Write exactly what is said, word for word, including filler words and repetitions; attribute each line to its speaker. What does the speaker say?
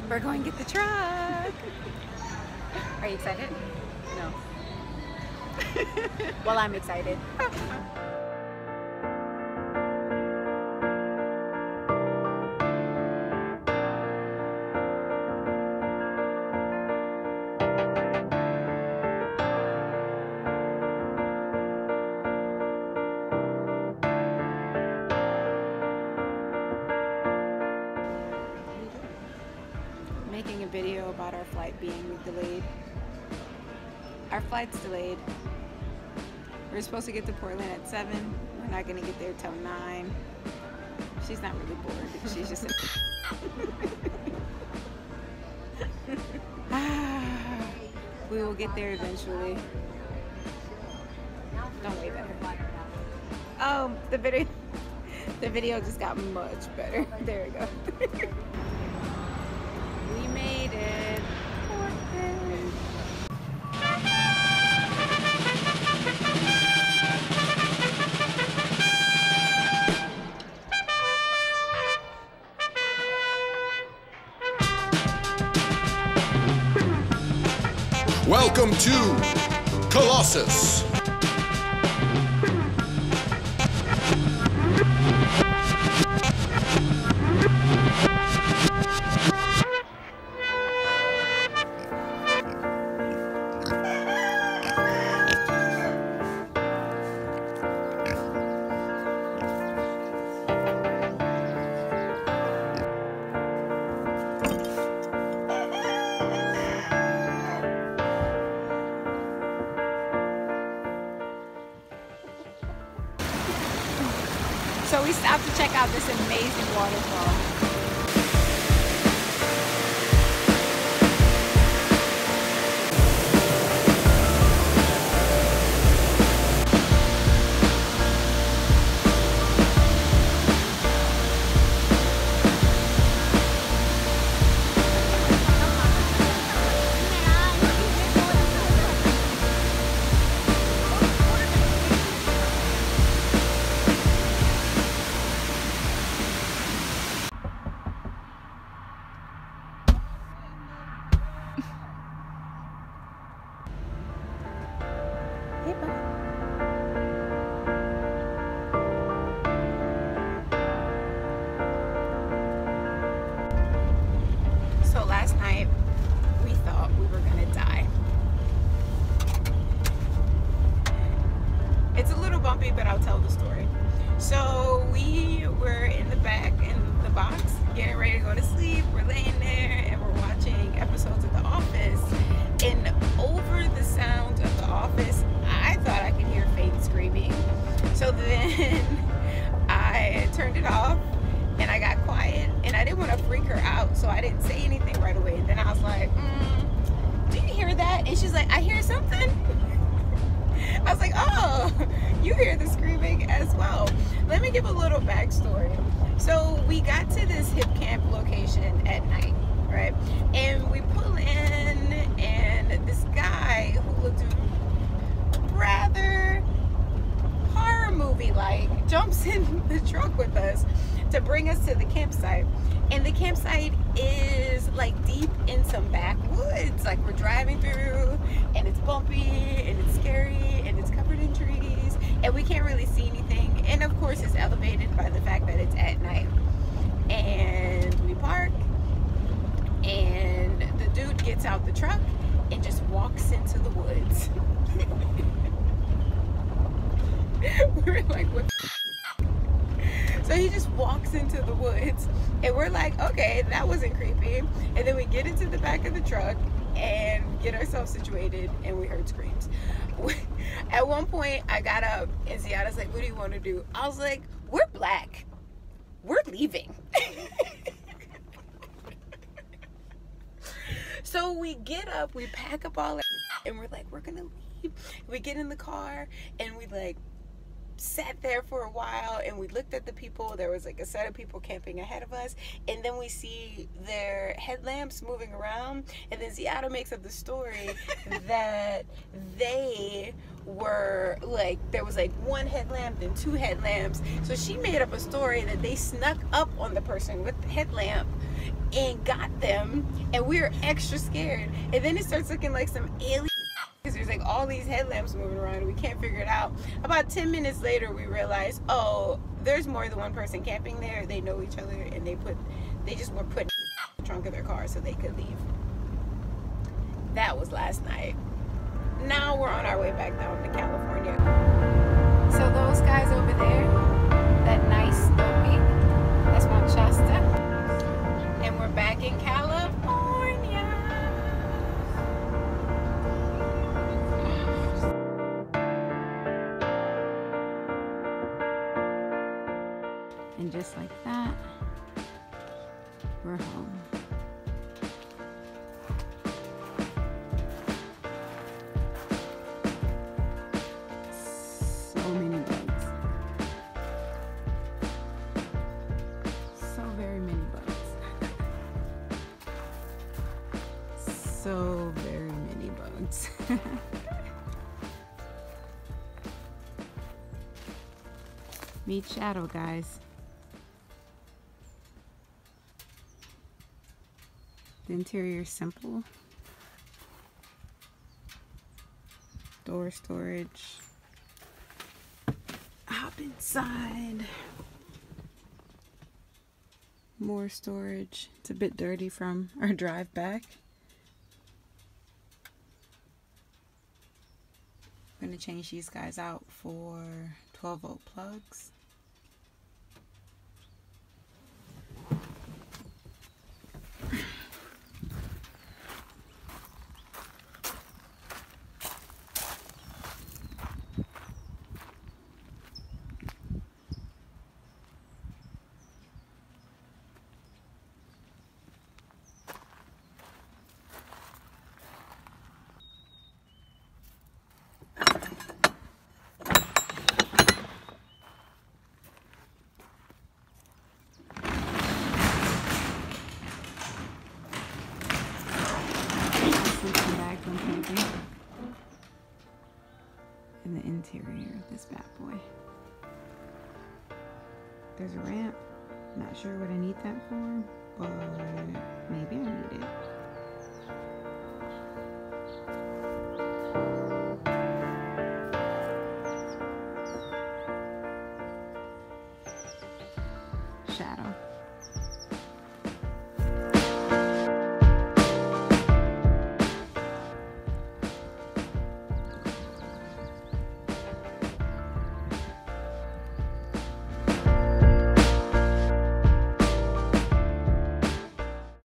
Speaker 1: We're going to get the truck. Are you excited?
Speaker 2: No.
Speaker 1: Well, I'm excited. Making a video about our flight being delayed. Our flight's delayed. We're supposed to get to Portland at seven. We're not gonna get there till nine. She's not really bored. She's just we will get there eventually. Don't wave at her. Oh, the video the video just got much better. There we go. We made it. Portland.
Speaker 3: Welcome to Colossus.
Speaker 1: So we stopped to check out this amazing waterfall. So last night we thought we were gonna die. It's a little bumpy, but I'll tell the story. So we were in the back in the box getting ready to go to sleep. We're laying there and we're watching episodes of The Office, and over the sound of The Office I thought I could hear Faith screaming. So then I turned it off and I got quiet, and I didn't want to freak her out, so I didn't say anything right away. And then I was like, mm, do you hear that? And she's like, I hear something. I was like, oh, you hear the screaming as well. Let me give a little backstory. So we got to this hip camp location at night, right? And we pull in, and this guy who looked rather horror movie like jumps in the truck with us to bring us to the campsite. And the campsite is like deep in some backwoods. Like we're driving through and it's bumpy and it's scary and it's covered in trees and we can't really see anything. And of course it's elevated by the fact that it's at night. And we park and the dude gets out the truck and just walks into the woods. We're like, what? So he just walks into the woods and we're like, okay, that wasn't creepy. And then we get into the back of the truck and get ourselves situated, and we heard screams. At one point I got up and Ziada's like, what do you want to do? I was like, we're black, we're leaving. So we get up, we pack up all that, and we're like, we're gonna leave. We get in the car and we like sat there for a while and we looked at the people. There was like a set of people camping ahead of us, and then we see their headlamps moving around, and then Seattle makes up the story that they were like, there was like one headlamp and two headlamps. So she made up a story that they snuck up on the person with the headlamp and got them, and we were extra scared. And then it starts looking like some alien, because there's like all these headlamps moving around and we can't figure it out. About ten minutes later we realized, oh, there's more than one person camping there. They know each other, and they put they just were put in the trunk of their car so they could leave. That was last night. Now we're on our way back down to California. So those guys over there, that nice snow peak, that's Mount Shasta, and we're back in California. And just like that, we're home. So many bugs. So very many bugs. So very many bugs. Meet Shadow, guys. The interior is simple. Door storage. Hop inside. More storage. It's a bit dirty from our drive back. I'm going to change these guys out for twelve volt plugs. And the interior of this bad boy. There's a ramp. Not sure what I need that for, but maybe I need it. Shadow.